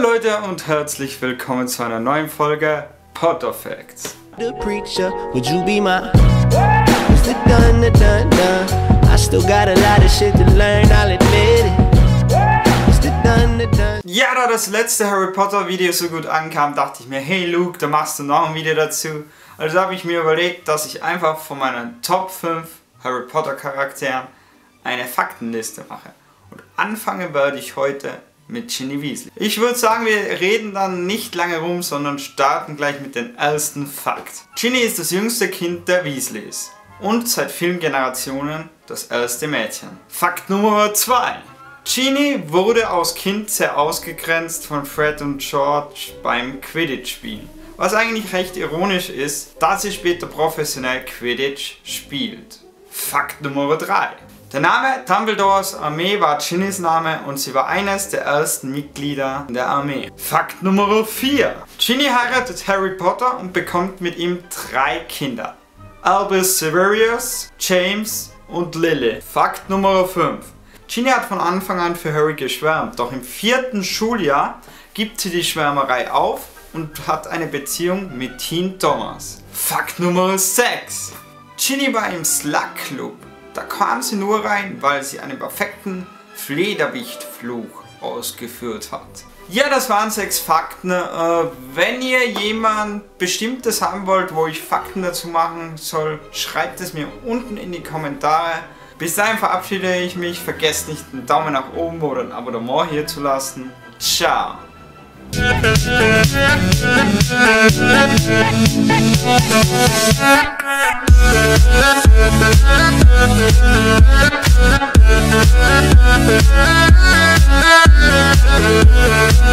Hallo Leute und herzlich willkommen zu einer neuen Folge Potter Facts. The preacher, would you be my Mr. Dun, dun, dun. I still got a lot of shit to learn, I'll admit it. Mr. Dun, dun. Ja, da das letzte Harry Potter Video so gut ankam, dachte ich mir, hey Luke, da machst du noch ein Video dazu. Also habe ich mir überlegt, dass ich einfach von meinen Top 5 Harry Potter Charakteren eine Faktenliste mache. Und anfangen werde ich heute mit Ginny Weasley. Ich würde sagen, wir reden dann nicht lange rum, sondern starten gleich mit dem ersten Fakt. Ginny ist das jüngste Kind der Weasleys und seit vielen Generationen das erste Mädchen. Fakt Nummer 2. Ginny wurde als Kind sehr ausgegrenzt von Fred und George beim Quidditch-Spielen. Was eigentlich recht ironisch ist, da sie später professionell Quidditch spielt. Fakt Nummer 3. Der Name Dumbledores Armee war Ginnys Name und sie war eines der ersten Mitglieder der Armee. Fakt Nummer 4. Ginny heiratet Harry Potter und bekommt mit ihm 3 Kinder. Albus Severus, James und Lily. Fakt Nummer 5. Ginny hat von Anfang an für Harry geschwärmt, doch im 4. Schuljahr gibt sie die Schwärmerei auf und hat eine Beziehung mit Teen Thomas. Fakt Nummer 6. Ginny war im Slug Club. Da kam sie nur rein, weil sie einen perfekten Flederwichtfluch ausgeführt hat. Ja, das waren 6 Fakten. Wenn ihr jemand Bestimmtes haben wollt, wo ich Fakten dazu machen soll, schreibt es mir unten in die Kommentare. Bis dahin verabschiede ich mich. Vergesst nicht, einen Daumen nach oben oder ein Abonnement hier zu lassen. Ciao! Dun.